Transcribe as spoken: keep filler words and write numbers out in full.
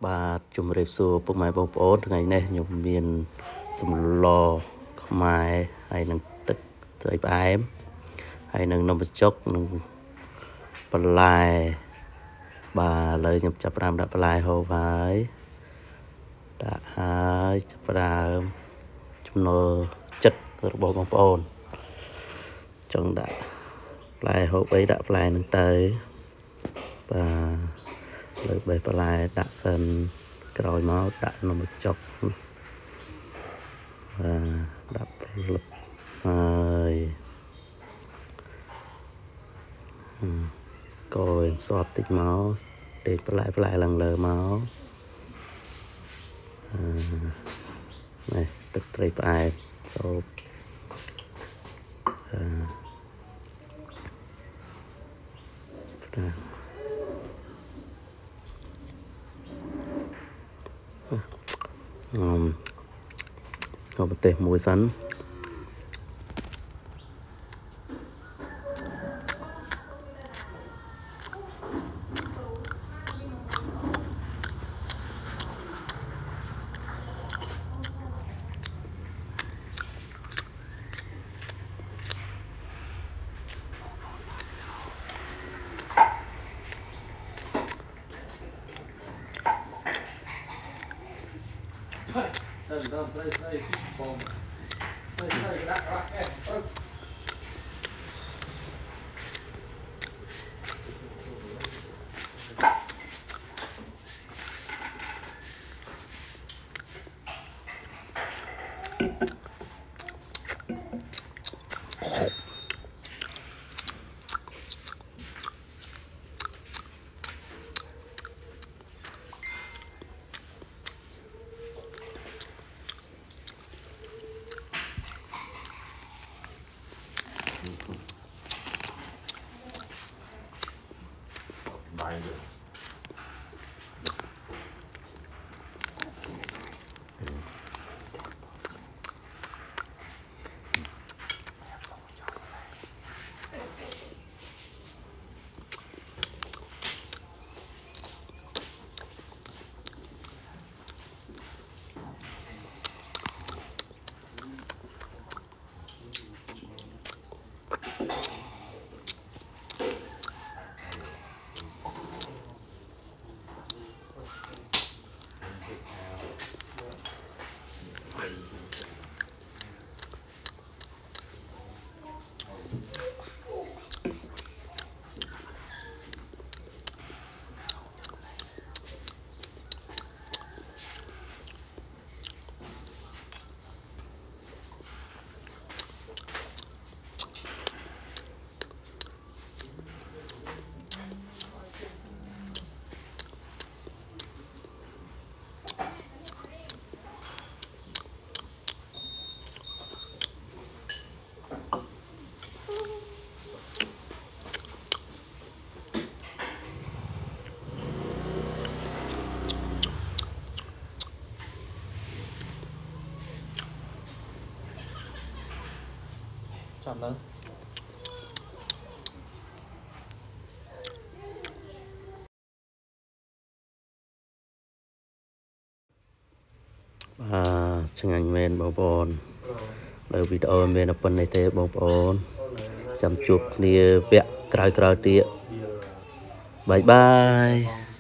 Bà chùm rệp xua bụng mày bông bố ngày nay nhục miền xâm lò khmer hay nâng tức tới bà em hay nâng nông vật chốc nâng bà lai bà lời nhập chập ram đã bà lai hồ vái đã hai chập ram chúng nó chất ở bộ bông bố trong đã lai hồ bấy đã lai nâng tới và lời bày bà lai đã sân rồi máu đã nó một chọc và đập lực rồi coi xót tích máu để bà lại bà lại lần lờ máu à, này tức trời bài số à, Um, có một tệp mùi sắn chọn lớn à chừng anh men bảo bồn lời video men ở bên này thế bảo bồn chăm chụp nia vẹn cài cài tiệt bye bye.